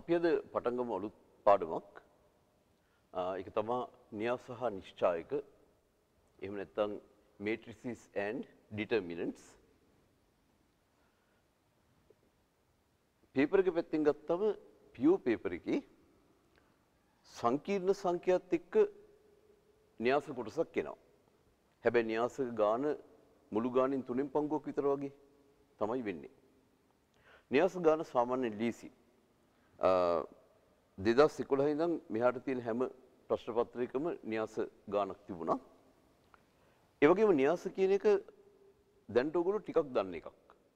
අපි අද පටන් ගමු අලුත් පාඩමක්. ඒක තමයි න්‍යාස සහ නිශ්චායක. එහෙම නැත්නම් matrices and determinants. පේපර් එක පැත්තෙන් ගත්තම pure paper එකේ සංකීර්ණ සංඛ්‍යාත් එක්ක න්‍යාස කොටසක් එනවා. හැබැයි න්‍යාසක ගාන මුළු ගානින් 3 පංගුවක් විතර වගේ තමයි වෙන්නේ. න්‍යාස ගාන සාමාන්‍යයෙන් ලීසි. 2011 ඉඳන් මෙහාට තියෙන හැම ප්‍රශ්න පත්‍රයකම න්‍යාස ගානක් තිබුණා. ඒ වගේම න්‍යාස කියන එක දැන්ට ඔයගොල්ලෝ ටිකක් දන්න එකක්.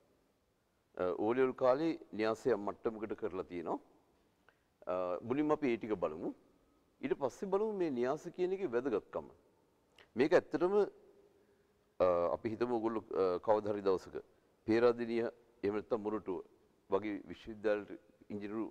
O level කාලේ න්‍යාසය මට්ටමකට කරලා තියෙනවා. මුලින්ම අපි ඒ ටික බලමු. ඊට පස්සේ බලමු මේ න්‍යාස කියන එකේ වැදගත්කම. මේක ඇත්තටම අපි හිතමු ඔයගොල්ලෝ කවදා හරි දවසක පේරාදෙණිය එහෙම නැත්නම් මොරටුව වගේ විශ්වවිද්‍යාලයට ඉංජිනේරු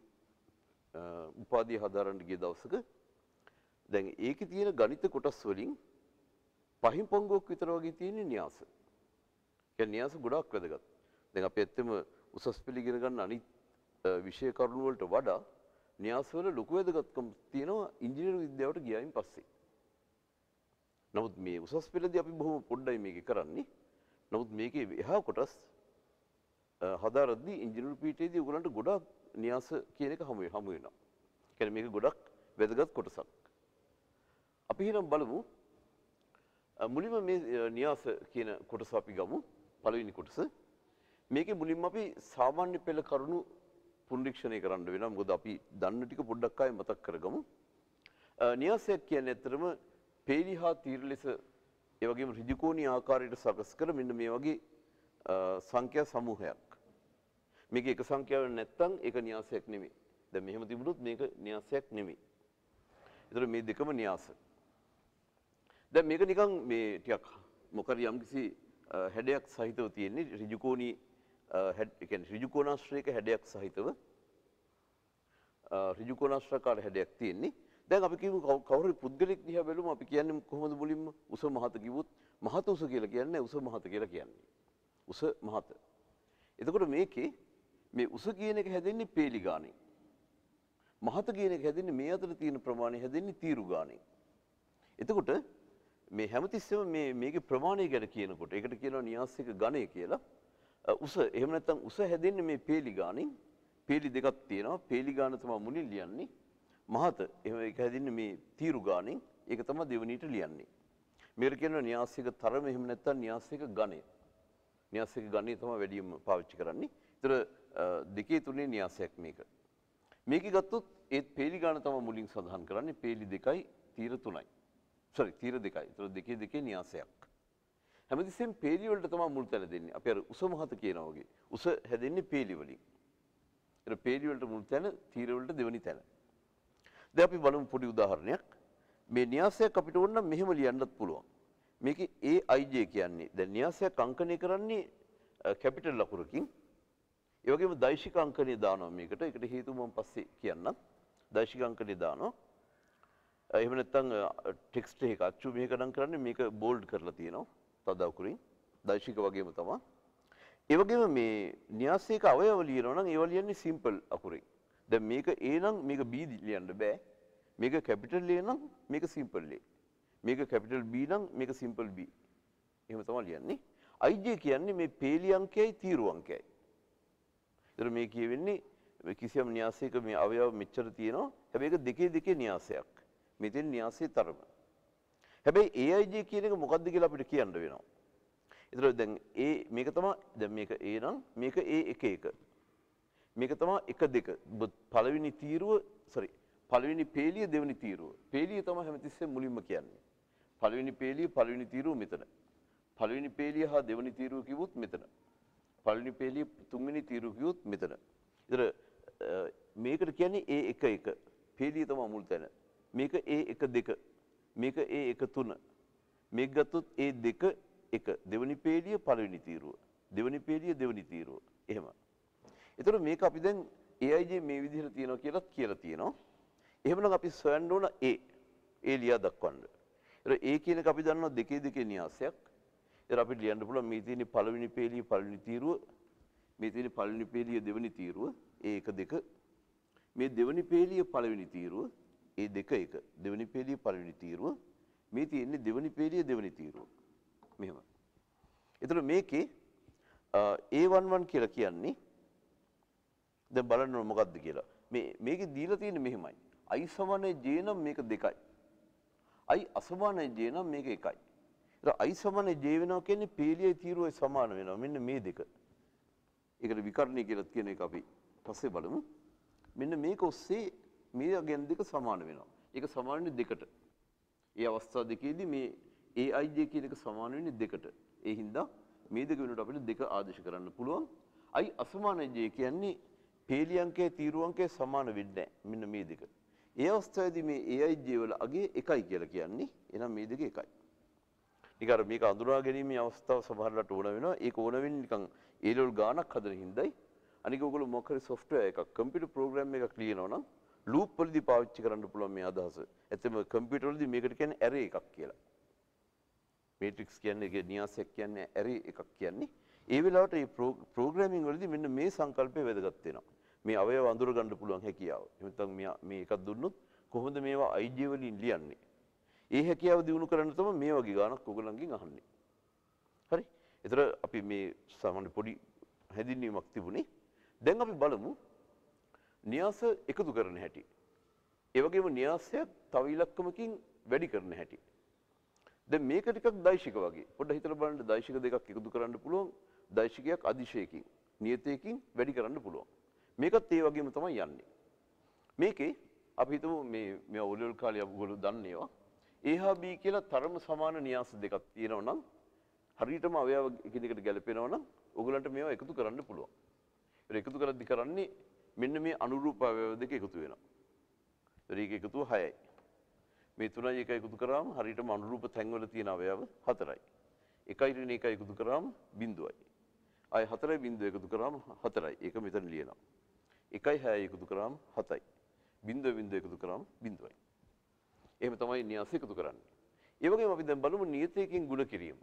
උපාධිය හදාරන්න ගිය දවසක දැන් ඒකේ තියෙන ගණිත කොටස් වලින් පහින් පංගුවක් විතර වගේ තියෙන න්‍යාස. කියන්නේ න්‍යාස ගොඩාක් වැදගත්. දැන් අපි ඇත්තම උසස් පෙළ ඉගෙන ගන්න අනිත් විෂය කරුණු වලට වඩා න්‍යාස වල ලොකු වැදගත්කම් තියෙනවා ඉංජිනේරු විද්‍යාවට ගියායින් පස්සේ. නමුත් මේ උසස් පෙළදී අපි බොහොම පොඩ්ඩයි මේක කරන්නේ. නමුත් මේකේ එහා කොටස් හදාරද්දී ඉංජිනේරු පීඨයේදී ඔයගලන්ට ගොඩාක් න්‍යාස කියන එක හමු වෙනවා. කියන්නේ මේක ගොඩක් වැදගත් කොටසක්. අපි එහෙනම් බලමු මුලින්ම මේ න්‍යාස කියන කොටස අපි ගමු. පළවෙනි කොටස. මේකේ මුලින්ම අපි සාමාන්‍ය පෙළ කරුණු පුනරීක්ෂණය කරන්න වෙනවා. මොකද අපි දන්න ටික පොඩ්ඩක් ආයෙ මතක් කරගමු. න්‍යාසයක් කියන්නේ ඇත්තටම පේලි හා තීර ලෙස ඒ වගේම ඍජුකෝණී ආකාරයට සකස් කර මෙන්න මේ වගේ සංඛ්‍යා සමූහයක්. මේක එක සංඛ්‍යාවක් නැත්නම් ඒක න්‍යාසයක් නෙමෙයි. දැන් මෙහෙම තිබුණොත් මේක න්‍යාසයක් නෙමෙයි. ඒතර මේ දෙකම න්‍යාස. දැන් මේක නිකන් මේ ටිකක් මොකද යම්කිසි හැඩයක් සහිතව තියෙන්නේ ඍජුකෝණී ඒ කියන්නේ ඍජුකෝණාශ්‍රයක හැඩයක් සහිතව ඍජුකෝණාශ්‍රකාර හැඩයක් තියෙන්නේ. දැන් අපි කියමු කවුරු පුද්ගලෙක් දිහා බැලුවම අපි කියන්නේ කොහොමද මුලින්ම උස මහත කිව්වොත් මහත උස කියලා කියන්නේ උස මහත කියලා කියන්නේ. උස මහත. එතකොට මේකේ මේ උස කියන එක හැදෙන්නේ පේලි ගානෙන්. මහත කියන එක හැදෙන්නේ මේ අතර තියෙන ප්‍රමාණය හැදෙන්නේ තීරු ගානෙන්. එතකොට මේ හැමතිස්සෙම මේකේ ප්‍රමාණය ගැන කියනකොට ඒකට කියනවා න්‍යාසික ගණය කියලා. උස එහෙම නැත්නම් උස හැදෙන්නේ මේ පේලි ගානෙන්. පේලි දෙකක් තියෙනවා. පේලි ගාන තමයි මුලින් ලියන්නේ. මහත එහෙම ඒක හැදෙන්නේ මේ තීරු ගානෙන්. ඒක තමයි දෙවෙනියට ලියන්නේ. මේකට කියනවා න්‍යාසික තරම එහෙම නැත්නම් න්‍යාසික ගණය. න්‍යාසික ගණය තමයි වැඩිම පාවිච්චි කරන්නේ. ඒතර දෙකේ තුනේ න්‍යාසයක් මේක. මේකේ ගත්තොත් ඒ පේලි ගාන තමයි මුලින් සඳහන් කරන්නේ. පේලි 2යි තීර 3යි. තීර 2යි. ඒතර දෙකේ න්‍යාසයක්. හැමතිස්සෙම පේලි වලට තමයි මුල් තැන දෙන්නේ. අපි අර උස මහත කියනවා වගේ. උස හැදෙන්නේ පේලි වලින්. ඒතර පේලි වලට මුල් තැන, තීර වලට දෙවෙනි තැන. දැන් අපි බලමු පොඩි උදාහරණයක්. මේ න්‍යාසයක් අපිට ඕන නම් මෙහෙම ලියන්නත් පුළුවන්. මේකේ AIJ කියන්නේ දැන් න්‍යාසයක් අංකණය කරන්නේ කැපිටල් ලකුරකින්. ඒ වගේම දෛශික අංකණය දානවා මේකට. ඒකට හේතුව මම පස්සේ කියන්නම්. දෛශික අංකණය දානවා. එහෙම නැත්නම් ටෙක්ස්ට් එක අච්චු මේක නම් කරන්නේ මේක බෝල්ඩ් කරලා තියෙනවා. තද අකුරින්. දෛශික වගේම තමයි. ඒ වගේම මේ න්‍යාසයක අවයව ලියනවා නම් ඒවා ලියන්නේ සිම්පල් අකුරින්. දැන් මේක A නම් මේක B ලියන්න බෑ. මේක කැපිටල් A නම් මේක සිම්පල් A. මේක කැපිටල් B නම් මේක සිම්පල් B. එහෙම තමයි ලියන්නේ. IJ කියන්නේ මේ පේලි අංකයයි තීරු අංකයයි. ඒතර මේ කියවෙන්නේ කිසියම් න්‍යාසයක මේ අවයව මෙච්චර තියෙනවා. හැබැයි ඒක දෙකේ න්‍යාසයක්. මෙතෙන් න්‍යාසයේ තරම. හැබැයි AIJ කියන එක මොකක්ද කියලා අපිට කියන්න වෙනවා. ඒතර දැන් මේක තමයි දැන් මේක A නම් මේක A11. මේක තමයි 1 2 පළවෙනි තීරුව පළවෙනි පේලිය දෙවෙනි තීරුව. පේලිය තමයි හැමතිස්සෙම මුලින්ම කියන්නේ. පළවෙනි පේලිය පළවෙනි තීරුව මෙතන. පළවෙනි පේලිය හා දෙවෙනි තීරුව කිව්වොත් මෙතන. පළවෙනි පේලිය තුන්වෙනි තීරුව කිව්වොත් මෙතන. ඒතර මේකට කියන්නේ A11. පේලිය තමයි මුල් තැන. මේක A12. මේක A13. මේක ගත්තොත් A21. දෙවෙනි පේලිය පළවෙනි තීරුව. දෙවෙනි පේලිය දෙවෙනි තීරුව. එහෙම. ඒතර මේක අපි දැන් AIJ මේ විදිහට තියෙනවා කියලා තියෙනවා. එහෙමනම් අපි සොයන්න ඕන A ලියා දක්වන්න. ඒතර A කියන එක අපි දන්නවා දෙකේ න්‍යාසයක්. ඒතර අපිට ලියන්න පුළුවන් මේ තියෙන පළවෙනි පේලිය පළවෙනි තීරුව, මේ තියෙන පළවෙනි පේලිය දෙවෙනි තීරුව A1 2. මේ දෙවෙනි පේළිය පළවෙනි තීරුව ඒ දෙක එක. දෙවෙනි පේළිය පළවෙනි තීරුව මේ තියෙන්නේ දෙවෙනි පේළිය දෙවෙනි තීරුව. මෙහෙම. එතකොට මේකේ A11 කියලා කියන්නේ දැන් බලන්න ඕන මොකද්ද කියලා. මේකේ දීලා තියෙන්නේ මෙහෙමයි. i සමානයි j නම් මේක 2යි. i අසමානයි j නම් මේක 1යි. ඒතර i සමානයි j වෙනවා කියන්නේ පේළියේ තීරුවයි සමාන වෙනවා. මෙන්න මේ දෙක. ඒකට විකර්ණය කියලා කියන එක අපි පස්සේ බලමු. මෙන්න මේක ඔස්සේ මේ අගයන් දෙක සමාන වෙනවා. ඒක සමාන වෙන්නේ දෙකට. ඒ අවස්ථා දෙකේදී මේ aij කියන එක සමාන වෙන්නේ දෙකට. ඒ හින්දා මේ දෙක වෙනකොට අපිට දෙක ආදේශ කරන්න පුළුවන්. i අසමානයි j කියන්නේ පේළිය අංකයේ තීරුව අංකයේ සමාන වෙන්නේ නැහැ. මෙන්න මේ දෙක. ඒ අවස්ථාවේදී මේ aij වල අගය 1යි කියලා කියන්නේ. එහෙනම් මේ දෙක 1යි. නිකන් අර මේක අඳුරා ගැනීමේ අවස්ථාව සමහරවිට ඕන වෙනවා. ඒක ඕන වෙන්නේ නිකන් ඒ ලෙවල් ගානක් හදන හින්දායි. අනික ඔයගොල්ලෝ මොකක් හරි software එකක් කම්පියුටර් ප්‍රෝග්‍රෑම් එකක් ලියනවා නම් loop වලදී පාවිච්චි කරන්න පුළුවන් මේ අදහස. ඇත්තම කම්පියුටර් වලදී මේකට කියන්නේ array එකක් කියලා. matrix කියන්නේ ඒක න්‍යාසයක් කියන්නේ array එකක් කියන්නේ. ඒ වෙලාවට මේ ප්‍රෝග්‍රෑමින් වලදී මෙන්න මේ සංකල්පය වැදගත් වෙනවා. මේ අවයව අඳුර ගන්න පුළුවන් හැකියාව. එහෙම නැත්නම් මේ එකක් දුන්නොත් කොහොමද මේවා ij වලින් ලියන්නේ? ඒ හැකියාව දිනු කරන්න තමයි මේ වගේ ගානක් ඔයගොල්ලන්ගෙන් අහන්නේ. හරි? ඒතර අපි මේ සාමාන්‍ය පොඩි හැදින්වීමක් තිබුණේ. දැන් අපි බලමු න්‍යාස එකතු කරන හැටි. ඒ වගේම න්‍යාසයක් තව ඉලක්කමකින් වැඩි කරන හැටි. දැන් මේක ටිකක් දෛශික වගේ. පොඩ්ඩක් හිතලා බලන්න දෛශික දෙකක් එකතු කරන්න පුළුවන්. දෛශිකයක් අදිශයකින්, නියතයකින් වැඩි කරන්න පුළුවන්. මේකත් ඒ වගේම තමයි යන්නේ. මේකේ අපි හිතමු මේ ඔලෙවල් කාලේ අපගොල්ලෝ දන්නේවා. A හා B කියලා තරම සමාන න්‍යාස දෙකක් තියෙනවා නම් හරියටම අවයව එකිනෙකට ගැලපෙනවා නම් ඔයගලන්ට මේවා එකතු කරන්න පුළුවන්. ඒක එකතු කරද්දි කරන්නේ මෙන්න මේ අනුරූප අවයව දෙක එකතු වෙනවා. ඒක එකතුව 6යි. මේ 3යි 1යි එකතු කරාම හරියටම අනුරූප තැන්වල තියෙන අවයව 4යි. 1යි ඍණ 1යි එකතු කරාම බිඳුවයි. ආය 4යි බිඳුව එකතු කරාම 4යි. ඒක මෙතන ලියනවා. 1යි 6යි එකතු කරාම 7යි. බිඳුව එකතු කරාම බිඳුවයි. එහෙම තමයි න්‍යාස එකතු කරන්නේ. ඒ වගේම අපි දැන් බලමු නියතයකින් ගුණ කිරීම.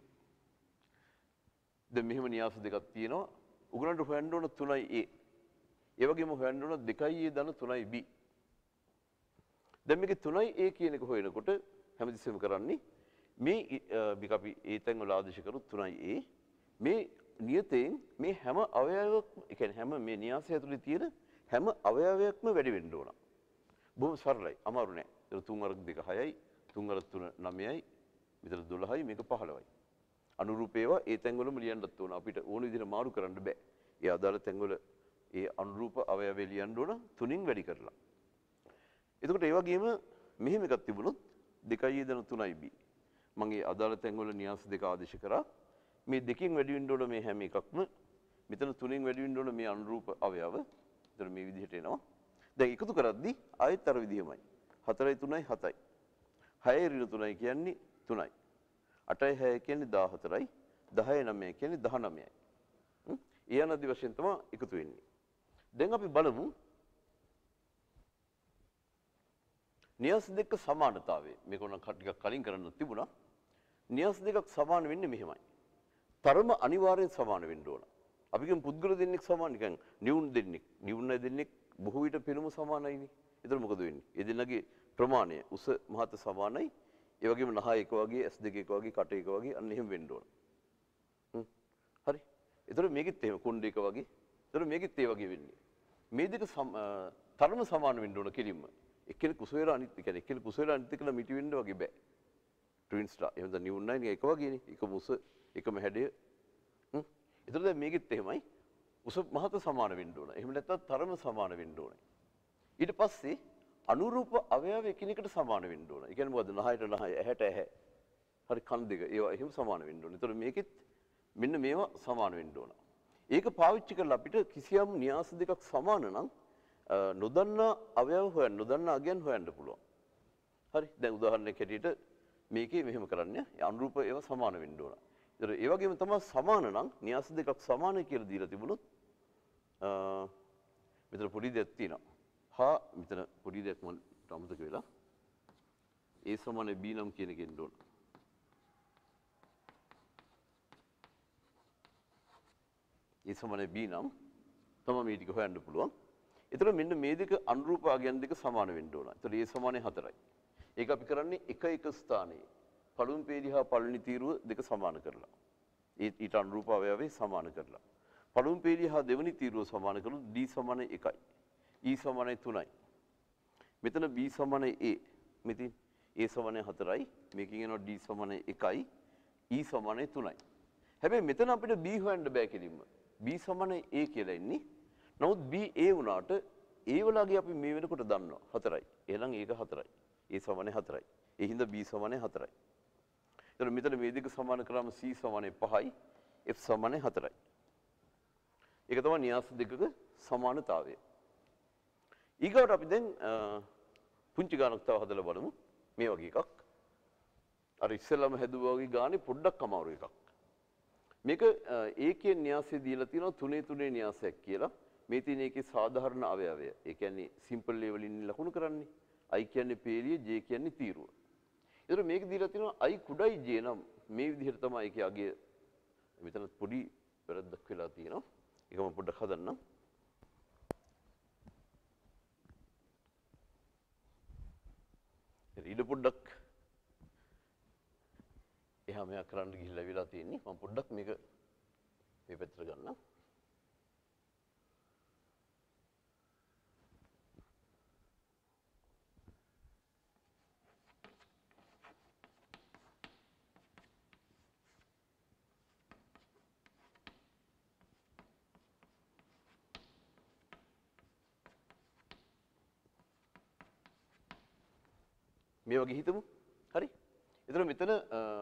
දැන් මෙහෙම න්‍යාස දෙකක් තියෙනවා. උගලන්ට හොයන්න ඕන 3යි a. ඒ වගේම හොයන්න ඕන 2යි a ධන 3යි b. දැන් මේකේ 3යි a කියන එක හොයනකොට හැමතිස්සෙම කරන්නේ මේ මේක අපි a තැන් වල ආදේශ කරුත් 3යි a මේ නියතයෙන් මේ හැම අවයවයක්ම ඒ කියන්නේ හැම මේ න්‍යාසය ඇතුලේ තියෙන හැම අවයවයක්ම වැඩි වෙන්න ඕන. බොහොම සරලයි. අමාරු නෑ. 3 වරක් 2 6යි 3 වරක් 3 9යි මෙතන 12යි මේක 15යි. අනුරූප ඒවා ඒ තැන්වලම ලියන්නත් ඕන. අපිට ඕන විදිහට මාරු කරන්න බෑ. ඒ අදාළ තැන්වල ඒ අනුරූප අවයවය ලියන්න ඕන 3න් වැඩි කරලා. එතකොට ඒ වගේම මෙහෙම එකක් තිබුණොත් 2යි දන 3යි b. මම ඒ අදාළ තැන්වල න්‍යාස දෙක ආදේශ කරා. මේ දෙකෙන් වැඩි වෙන්න ඕන මේ හැම එකක්ම මෙතන 3න් වැඩි වෙන්න ඕන මේ අනුරූප අවයව. එතන මේ විදිහට එනවා. දැන් එකතු කරද්දී ආයෙත් අර විදිහමයි. 4යි 3යි 7යි. 6යි ඍණ 3යි කියන්නේ 3යි. 8යි 6යි කියන්නේ 14යි. 10යි 9යි කියන්නේ 19යි. ඒ අනදි වශයෙන් තමයි එකතු වෙන්නේ. දැන් අපි බලමු න්‍යාස දෙක සමානතාවය. මේක උනම් ටිකක් කලින් කරන්න තිබුණා. න්‍යාස දෙකක් සමාන වෙන්නේ මෙහෙමයි. තරම අනිවාර්යෙන් සමාන වෙන්න ඕන. අපි කියමු පුද්ගල දෙන්නෙක් සමාන නිකන් නිවුන් දෙන්නෙක්. නිවුන් දෙන්නෙක් බොහෝ විට පෙනුම සමානයිනේ. ඒතර මොකද වෙන්නේ? ඒ දෙන්නගේ ප්‍රමාණය උස මහත සමානයි. ඒ වගේම නහය එක වගේ, ඇස් දෙක එක වගේ, කට එක වගේ අන්න එහෙම වෙන්න ඕන. හරි. ඒතර මේකෙත් එහෙම කොණ්ඩ එක වගේ. ඒතර මේකෙත් ඒ වගේ වෙන්නේ. මේ දෙක තරම සමාන වෙන්න ඕන කෙලින්ම. එක්කෙනෙක් කුස වෙලා අනිත් කියන්නේ එක්කෙනෙක් කුස වෙලා අනිත් එක්කලා මිටි වෙන්න වගේ බෑ. ට්වින්ස්ලා එහෙම දැන් නිවුන් නයි එක වගේනේ. එකම උස, එකම හැඩය. ඒතර දැන් මේකෙත් එහෙමයි. උස මහත සමාන වෙන්න ඕන. එහෙම නැත්නම් තරම සමාන වෙන්න ඕනේ. ඊට පස්සේ අනුරූප අවයව එකිනෙකට සමාන වෙන්න ඕන. ඒ කියන්නේ මොකද්ද? නහයට නහය, ඇහැට ඇහැ. හරි කන් දෙක. ඒවා එහෙම සමාන වෙන්න ඕන. ඒතර මේකෙත් මෙන්න මේවා සමාන වෙන්න ඕන. ඒක පාවිච්චි කරලා අපිට කිසියම් න්‍යාස දෙකක් සමාන නම් නොදන්නා අවයව හොයන්න, නොදන්නා අගයන් හොයන්න පුළුවන්. හරි. දැන් උදාහරණයක් හැටියට මේකේ මෙහෙම කරන්නේ අනුරූප ඒවා සමාන වෙන්න ඕන. ඒතර ඒ වගේම තමයි සමාන නම් න්‍යාස දෙකක් සමානයි කියලා දීලා තිබුණොත් මෙතන පොඩි දෙයක් තියෙනවා. හා මෙතන පොඩි දෙයක් මට අමතක වෙලා A සමාන B නම් කියන එක එන්න ඕන. A සමාන B නම් තමයි මේ ටික හොයන්න පුළුවන්. එතකොට මෙන්න මේ දෙක අනුරූප ආගයන් දෙක සමාන වෙන්න ඕන. එතකොට ඒ සමානේ 4යි. ඒක අපි කරන්නේ එක ස්ථානයේ පළවෙනි පේළිය හා පළවෙනි තීරුව දෙක සමාන කරලා. ඊට අනුරූප අවයවයේ සමාන කරලා. පළවෙනි පේළිය හා දෙවෙනි තීරුව සමාන කරලා D සමාන 1යි. E සමාන 3යි. මෙතන B සමාන A. මෙතින් A සමාන 4යි. මේකෙන් එනවා D සමාන 1යි. E සමාන 3යි. හැබැයි මෙතන අපිට B හොයන්න බෑ කෙලින්ම. B සමාන A කියලා ඉන්නේ. නමුත් B A වුණාට A වලගේ අපි මේ වෙනකොට දන්නවා 4යි. එහෙනම් ඒක 4යි. A සමාන 4යි. ඒ හින්දා B සමාන 4යි. එතකොට මෙතන මේ දෙක සමාන කරාම C සමාන 5යි. F සමාන 4යි. ඒක තමයි න්‍යාස දෙකක සමානතාවය. ඊගොඩ අපි දැන් පුංචි ගානක් තව හදලා බලමු. මේ වගේ එකක්. අර ඉස්සෙල්ලාම හැදුවා වගේ ගානේ පොඩ්ඩක් අමාරු එකක්. මේක ඒකේ න්‍යාසය දීලා තියෙනවා 3 න්‍යාසයක් කියලා. මේ තියෙන එකේ සාධාරණ අවයවය. ඒ කියන්නේ සිම්පල් ලෙවලින් ලකුණු කරන්නේ. I කියන්නේ පේළිය, J කියන්නේ තීරුව. ඒතර මේක දීලා තියෙනවා I කුඩයි J නම් මේ විදිහට තමයි ඒකේ අගය. මෙතන පොඩි වැරද්දක් වෙලා තියෙනවා. ඒක මම පොඩ්ඩක් හදන්නම්. ඊට පොඩ්ඩක් එහා මෙහා කරන්න ගිහිල්ලා වෙලා තියෙන්නේ. මම පොඩ්ඩක් මේක මේ පැත්තට ගන්නම්. මේ වගේ හිතමු. හරි. එතන මෙතන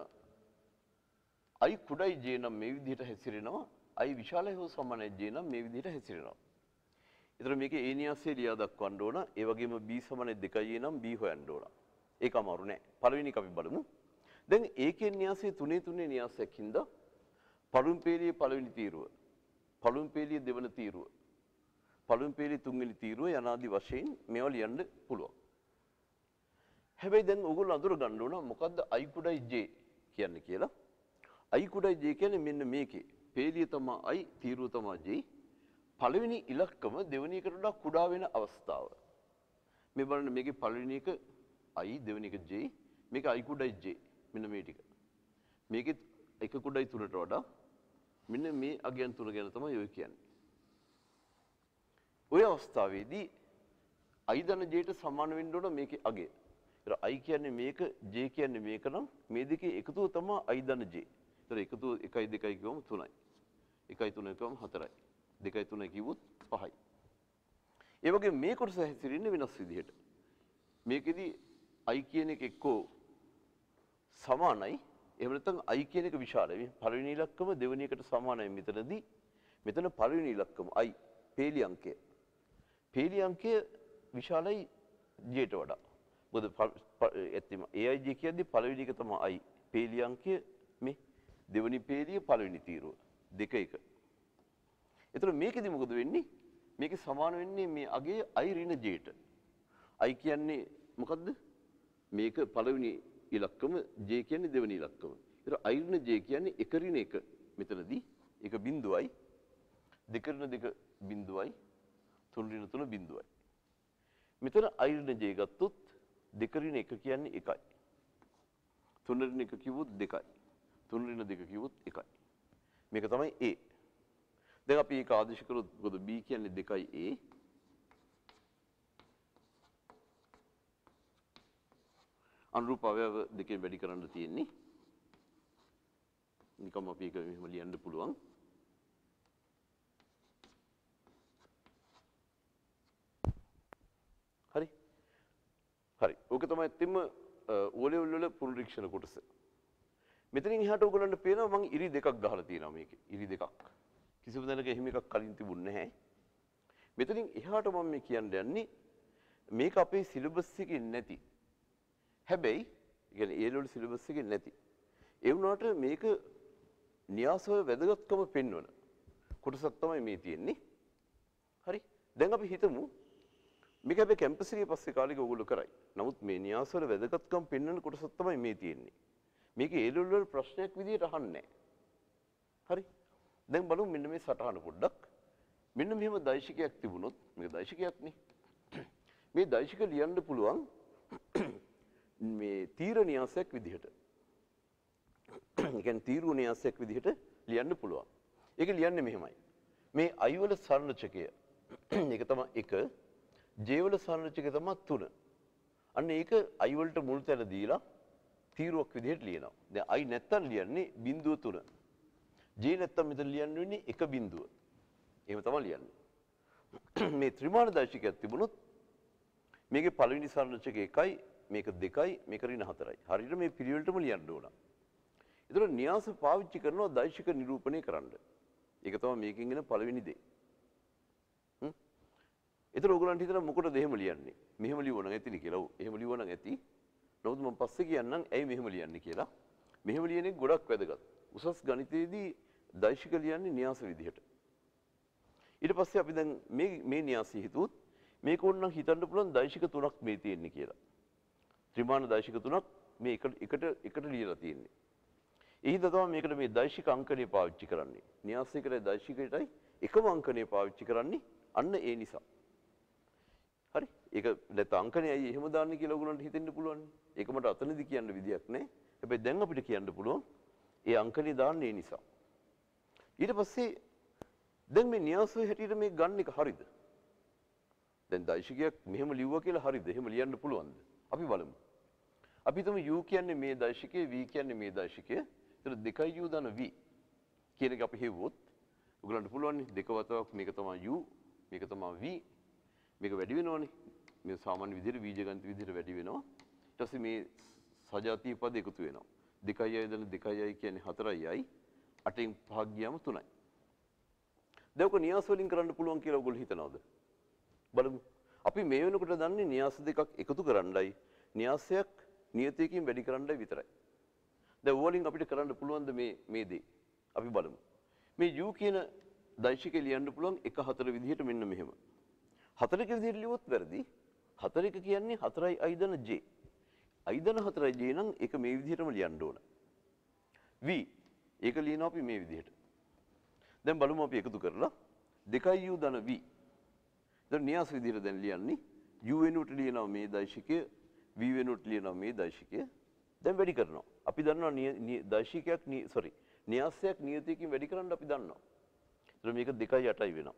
I කුඩයි J නම් මේ විදිහට හැසිරෙනවා. I විශාලයි හෝ සමානයි J නම් මේ විදිහට හැසිරෙනවා. එතන මේකේ A න්‍යාසය ලියා දක්වන්න ඕන. ඒ වගේම B සමානයි 2යි A නම් B හොයන්න ඕන. ඒක අමාරු නෑ. පළවෙනි එක අපි බලමු. දැන් ඒකේ න්‍යාසය 3 න්‍යාසයක් හින්දා පළවෙනි පේළියේ පළවෙනි තීරුව. පළවෙනි පේළියේ දෙවන තීරුව. පළවෙනි පේළියේ තුන්වෙනි තීරුව යනාදී වශයෙන් මේවා ලියන්න පුළුවන්. හැබැයි දැන් ඕගොල්ලෝ අඳුර ගන්න ඕන මොකද්ද I කුඩයි J කියන්නේ කියලා. I කුඩයි J කියන්නේ මෙන්න මේකේ. පේළිය තමයි I, තීරුව තමයි J. පළවෙනි ඉලක්කම දෙවෙනි එකට වඩා කුඩා වෙන අවස්ථාව. මේ බලන්න මේකේ පළවෙනි එක I, දෙවෙනි එක J. මේක I කුඩයි J. මෙන්න මේ ටික. මේකේ එක කුඩයි 3ට වඩා මෙන්න මේ අගයන් 3 ගැන තමයි ඔය කියන්නේ. ඔය අවස්ථාවේදී I ධන J ට සමාන වෙන්න ඕන මේකේ අගය. I කියන්නේ මේක, J කියන්නේ මේක නම් මේ දෙකේ එකතුව තමයි I ධන J. ඒතර එකතුව 1යි 2යි කියවම 3යි. 1යි 3යි කියවම 4යි. 2යි 3යි කිව්වොත් 5යි. ඒ වගේ මේ කොටස හැසිරෙන්නේ වෙනස් විදිහට. මේකෙදි I කියන එක එක්කෝ සමානයි. එහෙම නැත්නම් I කියන එක විශාලයි. පළවෙනි ඉලක්කම දෙවෙනි එකට සමානයි මෙතනදී. මෙතන පළවෙනි ඉලක්කම I පේළි අංකය. පේළි අංකය විශාලයි J ට වඩා. මොකද ඇත්තම AIJ කියද්දි පළවෙනි එක තමයි I. පේළිය අංකය මේ දෙවෙනි පේළිය පළවෙනි තීරුව. 2 1. ඒතර මේකෙදි මොකද වෙන්නේ? මේකේ සමාන වෙන්නේ මේ අගයේ I ඍණ J ට. I කියන්නේ මොකද්ද? මේක පළවෙනි ඉලක්කම, J කියන්නේ දෙවෙනි ඉලක්කම. ඒතර I ඍණ J කියන්නේ 1 ඍණ 1. මෙතනදී ඒක බිඳුවයි. 2 ඍණ 2 බිඳුවයි. 3 ඍණ 3 බිඳුවයි. මෙතන I ඍණ J ගත්තොත් 2 ඍණ 1 කියන්නේ 1යි. 3 ඍණ 1 කිව්වොත් 2යි. 3 ඍණ 2 කිව්වොත් 1යි. මේක තමයි A. දැන් අපි ඒක ආදේශ කරොත් මොකද B කියන්නේ 2යි A. අනුරූප අවයව දෙකෙන් වැඩි කරන්න තියෙන්නේ. නිකම් අපි ඒක මෙහෙම ලියන්න පුළුවන්. හරි. හරි. ඕක තමයි ඇත්තම O level වල පුනරීක්ෂණ කොටස. මෙතනින් එහාට ඔයගොල්ලන්ට පේනවා මම ඉරි දෙකක් ගහලා තියෙනවා මේකේ. ඉරි දෙකක්. කිසිම දැනක එහෙම එකක් කලින් තිබුණ නැහැ. මෙතනින් එහාට මම මේ කියන්න යන්නේ මේක අපේ සිලබස් එකේ නැති. හැබැයි කියන්නේ A level සිලබස් එකේ නැති. ඒ වුණාට මේක න්‍යාසව වැදගත්කම පෙන්වන කොටසක් තමයි මේ තියෙන්නේ. හරි. දැන් අපි හිතමු මේක හැබැයි කැම්පස් එකේ පස්සේ කාලෙක ඔයගොල්ලෝ කරයි. නමුත් මේ න්‍යාසවල වැදගත්කම පෙන්වන කොටසක් තමයි මේ තියෙන්නේ. මේක A level වල ප්‍රශ්නයක් විදියට අහන්නේ නැහැ. හරි. දැන් බලමු මෙන්න මේ සටහන පොඩ්ඩක්. මෙන්න මෙහෙම දෛශිකයක් තිබුණොත් මේක දෛශිකයක්නේ. මේ දෛශික ලියන්න පුළුවන් මේ තීර න්‍යාසයක් විදිහට. ඒ කියන්නේ තීරු න්‍යාසයක් විදිහට ලියන්න පුළුවන්. ඒක ලියන්නේ මෙහෙමයි. මේ I වල සරණචකය ඒක තමයි 1, J වල සරණචකය තමයි 3. අන්න ඒක I වලට මුල් තැන දීලා තීරුවක් විදිහට ලියනවා. දැන් I නැත්තම් ලියන්නේ බිංදුව 3. J නැත්තම් මෙතන ලියන්න වෙන්නේ 1 බිංදුව. එහෙම තමයි ලියන්නේ. මේ ත්‍රිමාන දෛශිකයක් තිබුණොත් මේකේ පළවෙනි සරණචකය 1යි, මේක 2යි, මේක ඍණ 4යි. හරියට මේ පිළිවෙලටම ලියන්න ඕන. ඒතර න්‍යාස පාවිච්චි කරනවා දෛශික නිරූපණය කරන්න. ඒක තමයි මේකෙන් එන පළවෙනි දේ. ඒතර ඕගොල්ලන්ට හිතන මොකටද එහෙම ලියන්නේ? මෙහෙම ලියවනම් ඇතිනේ කියලා. ඔව් එහෙම ලියවනම් ඇති. නමුත් මම පස්සේ කියන්නම් ඇයි මෙහෙම ලියන්නේ කියලා. මෙහෙම ලියන එක ගොඩක් වැදගත්. උසස් ගණිතයේදී දෛශික ලියන්නේ න්‍යාස විදිහට. ඊට පස්සේ අපි දැන් මේ න්‍යාසය හිතුවොත් මේක ඕනනම් හිතන්න පුළුවන් දෛශික තුනක් මේ තියෙන්නේ කියලා. ත්‍රිමාන දෛශික තුනක් මේ එකට ලියලා තියෙන්නේ. ඒ හින්දා තමයි මේකට මේ දෛශික අංකණය පාවිච්චි කරන්නේ. න්‍යාසයකට දෛශිකයටයි එකම අංකණය පාවිච්චි කරන්නේ අන්න ඒ නිසා. හරි. ඒක නැත්නම් අංකණයයි එහෙම දාන්නේ කියලා ඔයගොල්ලන්ට හිතෙන්න පුළුවන්. ඒක මට අතනදි කියන්න විදියක් නැහැ. හැබැයි දැන් අපිට කියන්න පුළුවන් ඒ අංකණය දාන්නේ ඒ නිසා. ඊට පස්සේ දැන් මේ න්‍යාසය හැටියට මේ ගන්න එක හරිද? දැන් දෛශිකයක් මෙහෙම ලිව්වා කියලා හරිද? එහෙම ලියන්න පුළුවන්ද? අපි බලමු. අපි හිතමු u කියන්නේ මේ දෛශිකය, v කියන්නේ මේ දෛශිකය. ඒතර 2u දන v කියන එක අපි හෙව්වොත් ඔයගලන්ට පුළුවන් නේ දෙක වතාවක් මේක තමයි u, මේක තමයි v. මේක වැඩි වෙනවනේ. මේ සාමාන්‍ය විදිහට බීජගණිත විදිහට වැඩි වෙනවා. ඊට පස්සේ මේ සජාතීය පද එකතු වෙනවා. 2i දන 2i කියන්නේ 4i, 8න් 5ක් ගියාම 3යි. දැන් ඔක න්‍යාස වලින් කරන්න පුළුවන් කියලා ඔයගොල්ලෝ හිතනවද? බලමු. අපි මේ වෙනකොට දන්නේ න්‍යාස දෙකක් එකතු කරන්නයි න්‍යාසයක් නියතයකින් වැඩි කරන්නයි විතරයි. දැන් වලින් අපිට කරන්න පුළුවන්ද මේ දේ? අපි බලමු. මේ u කියන දෛශිකය ලියන්න පුළුවන් 1 4 විදිහට මෙන්න මෙහෙම. 4 ක විදිහට ලියුවොත් වැරදි. 4 එක කියන්නේ 4යි i දන j. i දන 4යි j නම් ඒක මේ විදිහටම ලියන්න ඕන. v ඒක ලියනවා අපි මේ විදිහට. දැන් බලමු අපි එකතු කරලා 2u දන v. දැන් න්‍යාස විදිහට දැන් ලියන්නේ u වෙනුවට ලියනවා මේ දෛශිකය, v වෙනුවට ලියනවා මේ දෛශිකය. දැන් වැඩි කරනවා. අපි දන්නවා දෛශිකයක් න්‍යාසයක් නියතයකින් වැඩි කරන්න අපි දන්නවා. ඒතර මේක 2යි 8යි වෙනවා.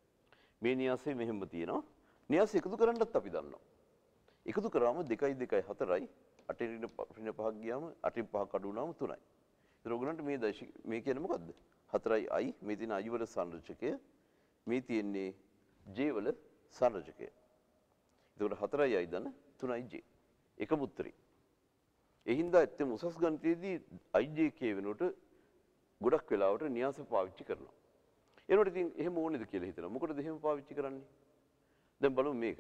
මේ න්‍යාසය මෙහෙම තියෙනවා. න්‍යාස එකතු කරන්නත් අපි දන්නවා. එකතු කරාම 2යි 2යි 4යි 8 ඍණ 5ක් ගියාම 8න් 5ක් අඩු වුණාම 3යි. ඒතර ඔයගලන්ට මේ දෛශික මේ කියන්නේ මොකද්ද? 4යි i මේ තියෙන i වල සංරචකය මේ තියෙන්නේ j වල සංරචකය. ඒතකොට 4යි i දන 3යි j. එකම උත්තරේ. ඒ හින්දා ඇත්තම උසස් ගණිතයේදී ijk වෙනුවට ගොඩක් වෙලාවට න්‍යාස පාවිච්චි කරනවා. ඒනොට ඉතින් එහෙම ඕනේද කියලා හිතනවා. මොකටද එහෙම පාවිච්චි කරන්නේ? දැන් බලමු මේක.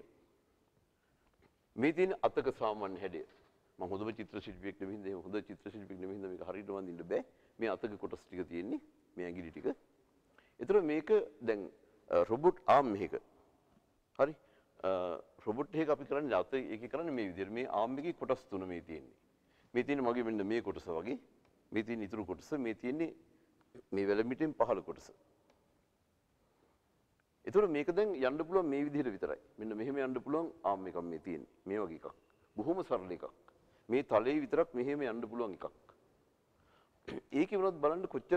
මේ තියෙන අතක සාමාන්‍ය හැඩය. මම හොඳම චිත්‍ර ශිල්පියෙක් නෙවෙයි හින්දා හොඳ චිත්‍ර ශිල්පියෙක් නෙවෙයි හින්දා මේක හරියට වඳින්න බෑ. මේ අතක කොටස් ටික තියෙන්නේ මේ ඇඟිලි ටික. ඒතර මේක දැන් රොබොට් ආම් මේක. හරි. රොබොට් එක අපි කරන්නේ අත එකේ කරන්නේ මේ විදිහට. මේ ආම් එකේ කොටස් තුන මේ තියෙන්නේ. මේ තියෙන්නේ මගේ මෙන්න මේ කොටස වගේ. මේ තියෙන ඉතුරු කොටස, මේ තියෙන්නේ මේ වැලමිටෙන් පහළ කොටස. ඒතර මේක දැන් යන්න පුළුවන් මේ විදිහට විතරයි. මෙන්න මෙහෙම යන්න පුළුවන් ආම් එකක් මේ තියෙන්නේ. මේ වගේ එකක්. බොහොම සරල එකක්. මේ තලයේ විතරක් මෙහෙම යන්න පුළුවන් එකක්. ඒකේ වුණත් බලන්න කොච්චර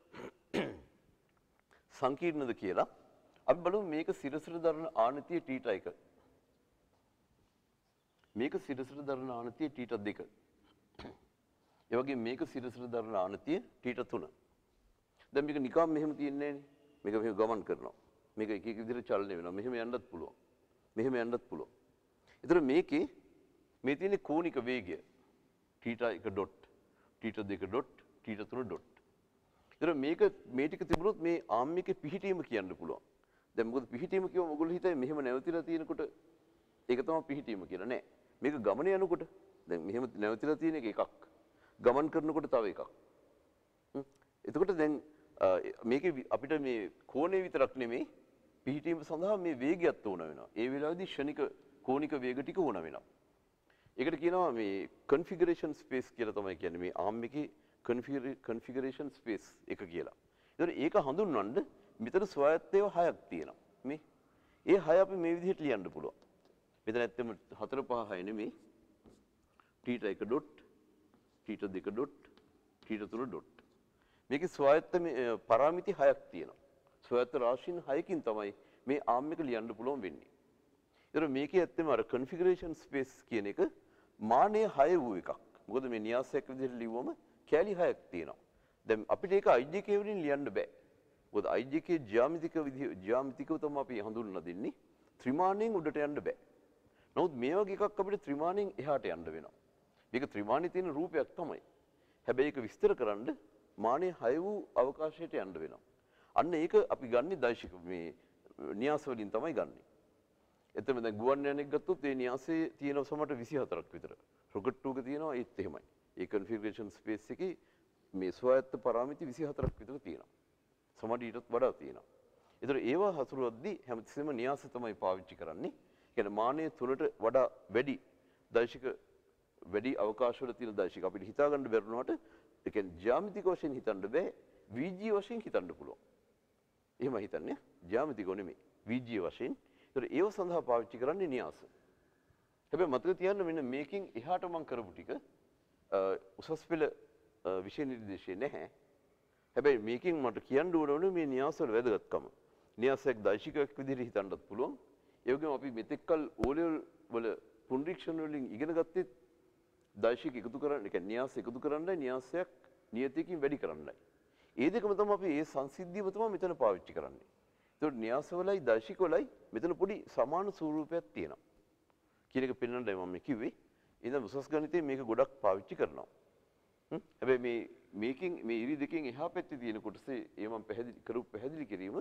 සංකීර්ණද කියලා. අපි බලමු මේක සිරසට දරන ආනතිය θ1. මේක සිරසට දරන ආනතිය θ2. ඒ වගේ මේක සිරසට දරන ආනතිය θ3. දැන් මේක නිකම් මෙහෙම තියන්නේ නෑනේ. මේක මෙහෙම ගමන් කරනවා. මේක එක එක විදිහට චලනය වෙනවා. මෙහෙම යන්නත් පුළුවන්. මෙහෙම යන්නත් පුළුවන්. ඒතර මේකේ මේ තියෙන කෝණික වේගය θ1 ඩොට්, θ2 ඩොට්, θ3 ඩොට්. ඒතර මේක මේ ටික තිබුණොත් මේ ආම් එකේ පිහිටීම කියන්න පුළුවන්. දැන් මොකද පිහිටීම කියවම ඔයගොල්ලෝ හිතයි මෙහෙම නැවතිලා තියෙනකොට ඒක තමයි පිහිටීම කියලා නෑ. මේක ගමන යනකොට දැන් මෙහෙම නැවතිලා තියෙන එක එකක්. ගමන් කරනකොට තව එකක්. එතකොට දැන් මේකේ අපිට මේ කෝණය විතරක් නෙමෙයි පිහිටීම සඳහා මේ වේගයත් ඕන වෙනවා. ඒ වෙලාවේදී ක්ෂණික කෝණික වේග ටික ඕන වෙනවා. ඒකට කියනවා මේ කන්ෆිගරේෂන් ස්පේස් කියලා තමයි කියන්නේ මේ ආම් එකේ කන්ෆිගරේෂන් ස්පේස් එක කියලා. ඒතර ඒක හඳුන්වන්න මෙතන ස්වායත්ත ඒවා 6ක් තියෙනවා. මේ ඒ 6 අපි මේ විදිහට ලියන්න පුළුවන්. මෙතන ඇත්තම 4 5 6 නෙමෙයි. θ 1 ඩොට්, θ 2 ඩොට්, θ 3 ඩොට්. මේකේ ස්වායත්ත පරාමිති 6ක් තියෙනවා. ස්වායත්ත රාශීන් 6කින් තමයි මේ ආම් එක ලියන්න පුළුවන් වෙන්නේ. ඒතර මේකේ ඇත්තම අර කන්ෆිගරේෂන් ස්පේස් කියන එක මානය 6 වූ එකක්. මොකද මේ න්‍යාසයක් විදිහට ලිව්වම කැලි 6ක් තියෙනවා. දැන් අපිට ඒක IJK වලින් ලියන්න බෑ. මොකද IJK ජ්‍යාමිතිකව තමයි අපි හඳුන්වලා දෙන්නේ. ත්‍රිමාණයෙන් උඩට යන්න බෑ. නමුත් මේ වගේ එකක් අපිට ත්‍රිමාණයෙන් එහාට යන්න වෙනවා. මේක ත්‍රිමාණයේ තියෙන රූපයක් තමයි. හැබැයි ඒක විස්තර කරන්න මානය 6 වූ අවකාශයට යන්න වෙනවා. අන්න ඒක අපි ගන්නේ දෛශික මේ න්‍යාස වලින් තමයි ගන්නෙ. එතන දැන් ගුවන් යානයක් ගත්තොත් ඒ න්‍යාසයේ තියෙන සමට 24ක් විතර. රොකට් එක තියෙනවා ඒත් එහෙමයි. ඒ කන්ෆිගරේෂන් ස්පේස් එකේ මේ ස්වායත්ත පරාමිති 24ක් විතර තියෙනවා. සමහර ඊටත් වඩා තියෙනවා. ඒතර ඒවා හසුරුවද්දී හැමතිස්සෙම න්‍යාස තමයි පාවිච්චි කරන්නේ. කියන්නේ මානය 3ට වඩා වැඩි දෛශික වැඩි අවකාශවල තියෙන දෛශික අපිට හිතා ගන්න බැරිුණාට ඒ කියන්නේ ජ්‍යාමිතික වශයෙන් හිතන්න බෑ VG වශයෙන් හිතන්න පුළුවන්. එහෙම හිතන්නේ ජ්‍යාමිතිකව නෙමෙයි VG වශයෙන්. ඒතර ඒව සඳහා පාවිච්චි කරන්නේ න්‍යාස. හැබැයි මතක තියාගන්න මෙන්න මේකෙන් එහාට මම කරපු ටික උසස් පෙළ විෂය නිර්දේශයේ නැහැ. හැබැයි මේකෙන් මට කියන්න ඕනේ මේ න්‍යාස වල වැදගත්කම. න්‍යාසයක් දෛශිකයක් විදිහට හිතන්නත් පුළුවන්. ඒ වගේම අපි මෙතෙක්කල් O-level වල පුනරීක්ෂණ වලින් ඉගෙන ගත්තේ දෛශික එකතු කරන්න, ඒ කියන්නේ න්‍යාස එකතු කරන්නයි න්‍යාසයක් නියතයකින් වැඩි කරන්නයි. ඒ දෙකම තමයි අපි ඒ සංසිද්ධියම තමයි මෙතන පාවිච්චි කරන්නේ. ඒතකොට න්‍යාසවලයි දෛශිකවලයි මෙතන පොඩි සමාන ස්වරූපයක් තියෙනවා. කියන එක පෙන්වන්නයි මම කිව්වේ. ඉතින් උසස් ගණිතයේ මේක ගොඩක් පාවිච්චි කරනවා. හැබැයි මේකෙන් මේ ඉරි දෙකෙන් එහා පැත්තේ තියෙන කොටසේ ඒ මම පැහැදිලි කිරීම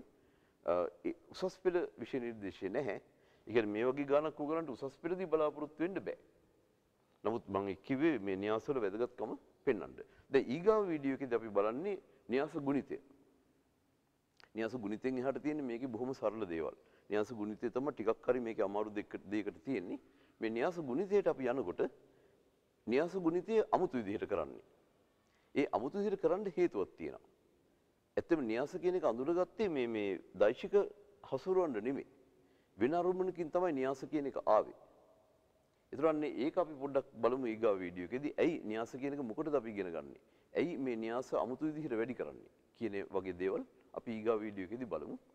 උසස් පෙළ විෂය නිර්දේශය නැහැ. ඒ කියන්නේ මේ වගේ ගානක් උගලන්ට උසස් පෙළදී බලාපොරොත්තු වෙන්න බෑ. නමුත් මම කිව්වේ මේ න්‍යාස වල වැදගත්කම පෙන්වන්න. දැන් ඊගාව වීඩියෝ එකේදී අපි බලන්නේ න්‍යාස ගුණිතය. න්‍යාස ගුණිතෙන් එහාට තියෙන්නේ මේකේ බොහොම සරල දේවල්. න්‍යාස ගුණිතය තමයි ටිකක් හරි මේකේ අමාරු දෙයකට තියෙන්නේ. මේ න්‍යාස ගුණිතයට අපි යනකොට න්‍යාස ගුණිතය අමුතු විදිහට කරන්නේ. ඒ අමුතු විදිහට කරන්න හේතුවක් තියෙනවා. ඇත්තම න්‍යාස කියන එක අඳුරගත්තේ මේ දෛශික හසුරවන්න නෙමෙයි. වෙන අරමුණකින් තමයි න්‍යාස කියන එක ආවේ. ඒතරන්නේ ඒක අපි පොඩ්ඩක් බලමු ඊගා වීඩියෝ එකේදී. ඇයි න්‍යාස කියන එක මොකටද අපි ඉගෙන ගන්නේ? ඇයි මේ න්‍යාස අමුතු විදිහට වැඩි කරන්නේ? කියන වගේ දේවල් අපි ඊගා වීඩියෝ එකේදී බලමු.